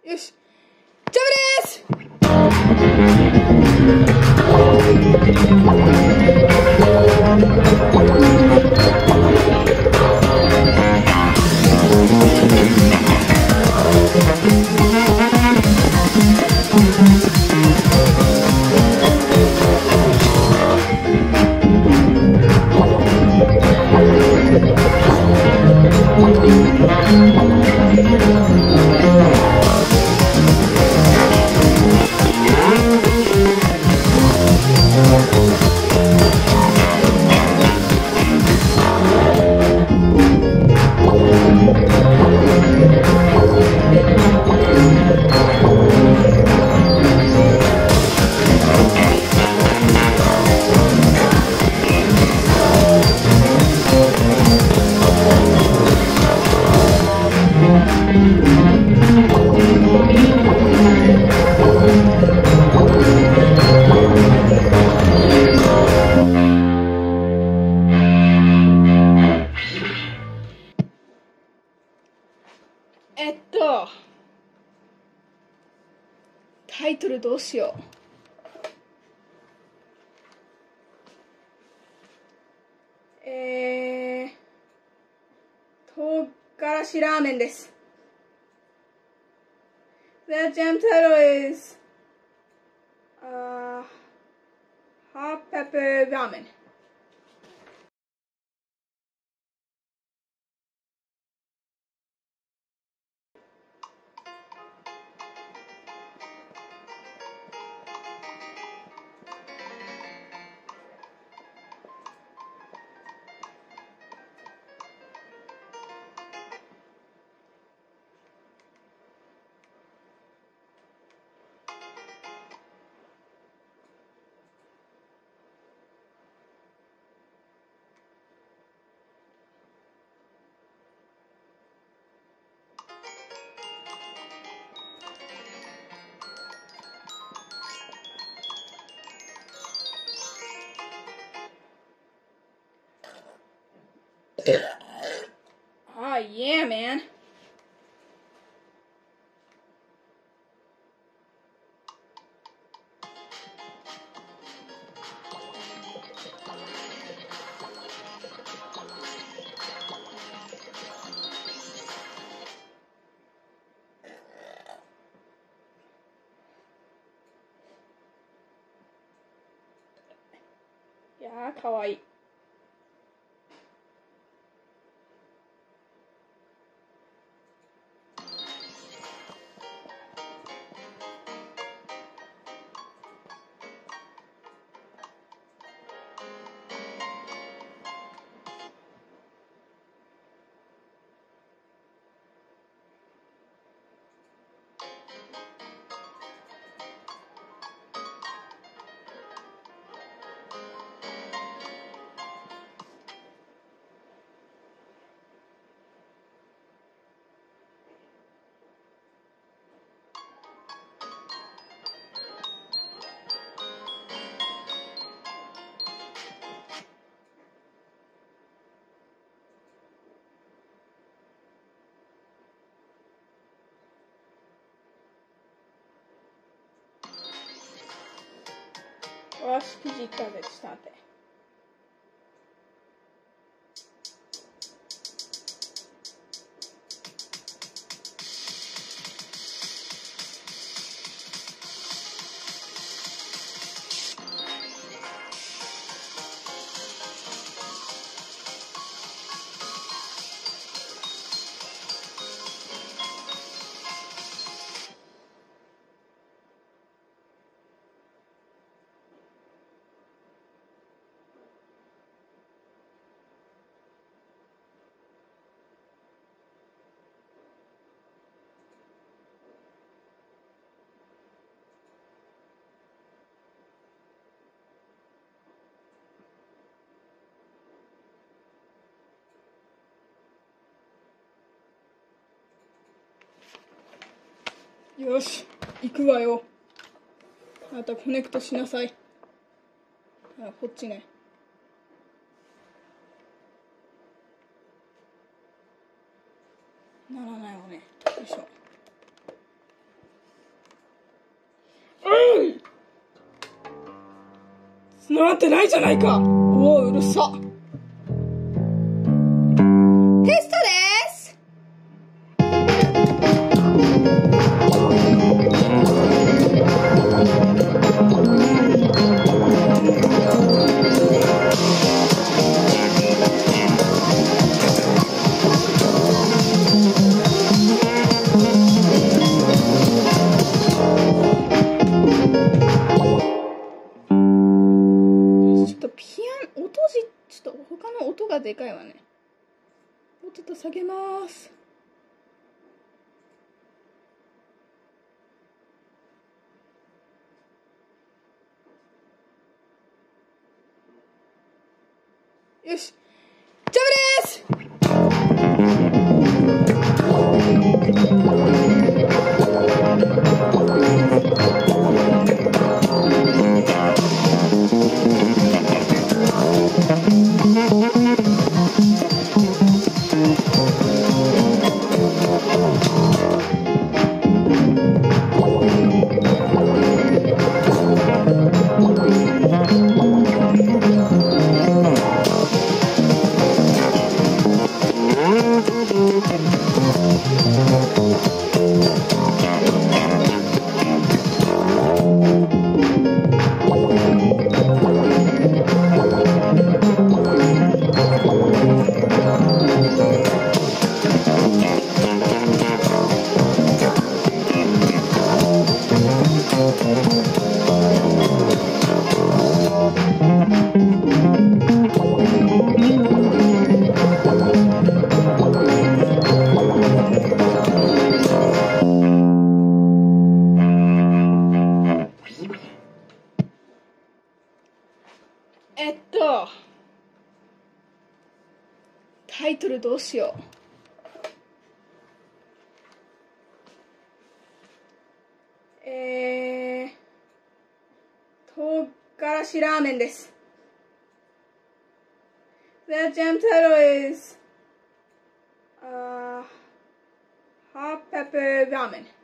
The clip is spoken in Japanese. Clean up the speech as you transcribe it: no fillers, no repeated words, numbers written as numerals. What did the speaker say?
よし、ジャムです。タイトルどうしよう。唐辛子ラーメンです。The jam title is Hot Pepper Ramen. Oh yeah, man. Yeah, かわいい。よし、生地いったんで、ちょっと待って。よし、行くわよ。あなたコネクトしなさい。こっちね。ならないわね。よいしょ。 なってないじゃないか。おお、うるさ。テストです。ちょっと他の音がでかいわね。もうちょっと下げます。よし、ジャムです。タイトルどうしよう。唐辛子ラーメンです。The jam title is Hot Pepper Ramen.